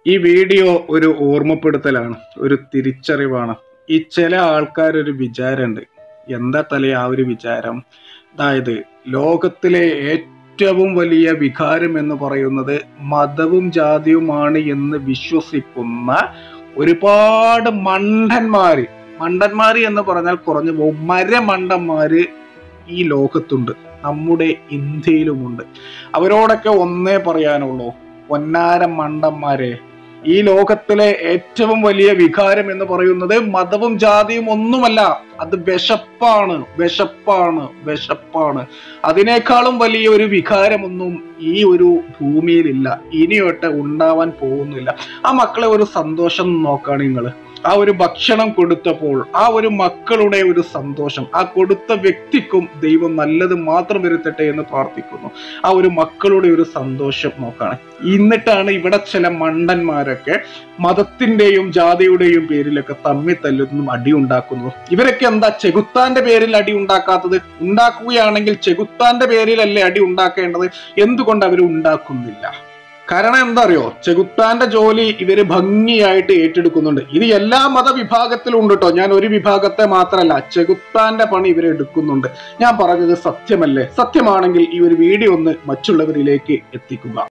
ഈ വീഡിയോ ഒരു ഓർമ്മപ്പെടുത്തലാണ്, ഒരു തിരിച്ചറിവാണ്. ഈ ചില ആൾക്കാരൊരു വിചാരമുണ്ട്. എന്താ തലേ ആ ഒരു വിചാരം? അതായത് ലോകത്തിലെ ഏറ്റവും വലിയ വികാരം എന്ന് പറയുന്നത് മതവും ജാതിയുമാണ് എന്ന് വിശ്വസിക്കുന്ന ഒരുപാട് മണ്ടന്മാര് എന്ന് പറഞ്ഞാൽ കുറഞ്ഞു പോകും, മരമണ്ടന്മാര് ഈ ലോകത്തുണ്ട്, നമ്മുടെ ഇന്ത്യയിലുമുണ്ട്. അവരോടൊക്കെ ഒന്നേ പറയാനുള്ളൂ, പൊന്നാര മണ്ടന്മാരെ, ഈ ലോകത്തിലെ ഏറ്റവും വലിയ വികാരം എന്ന് പറയുന്നത് മതവും ജാതിയും ഒന്നുമല്ല, അത് വിശപ്പാണ്. അതിനേക്കാളും വലിയ ഒരു വികാരമൊന്നും ഈ ഒരു ഭൂമിയിലില്ല, ഇനിയൊട്ട് ഉണ്ടാവാൻ പോകുന്നില്ല. ആ മക്കളെ ഒരു സന്തോഷം നോക്കാണ് നിങ്ങൾ. ആ ഒരു ഭക്ഷണം കൊടുത്തപ്പോൾ ആ ഒരു മക്കളുടെ ഒരു സന്തോഷം, ആ കൊടുത്ത വ്യക്തിക്കും ദൈവം നല്ലത് മാത്രം വരുത്തട്ടെ എന്ന് പ്രാർത്ഥിക്കുന്നു. ആ ഒരു മക്കളുടെ ഒരു സന്തോഷം നോക്കാണ്. എന്നിട്ടാണ് ഇവിടെ ചില മണ്ടന്മാരൊക്കെ മതത്തിന്റെയും ജാതിയുടെയും പേരിലൊക്കെ തമ്മിൽ തല്ലുന്നതും അടി ഉണ്ടാക്കുന്നു. ഇവരൊക്കെ എന്താ ചെകുത്താന്റെ പേരിൽ അടി ഉണ്ടാക്കാത്തത്? ഉണ്ടാക്കുകയാണെങ്കിൽ ചെകുത്താന്റെ പേരിലല്ലേ അടി ഉണ്ടാക്കേണ്ടത്? എന്തുകൊണ്ട് അവർ ഉണ്ടാക്കുന്നില്ല? കാരണം എന്താ അറിയോ, ചെകുത്താന്റെ ജോലി ഇവര് ഭംഗിയായിട്ട് ഏറ്റെടുക്കുന്നുണ്ട്. ഇത് എല്ലാ മതവിഭാഗത്തിലും ഉണ്ട് കേട്ടോ, ഞാൻ ഒരു വിഭാഗത്തെ മാത്രമല്ല, ചെകുത്താന്റെ പണി ഇവരെ എടുക്കുന്നുണ്ട്. ഞാൻ പറഞ്ഞത് സത്യമല്ലേ? സത്യമാണെങ്കിൽ ഈ ഒരു വീഡിയോ ഒന്ന് മറ്റുള്ളവരിലേക്ക് എത്തിക്കുക.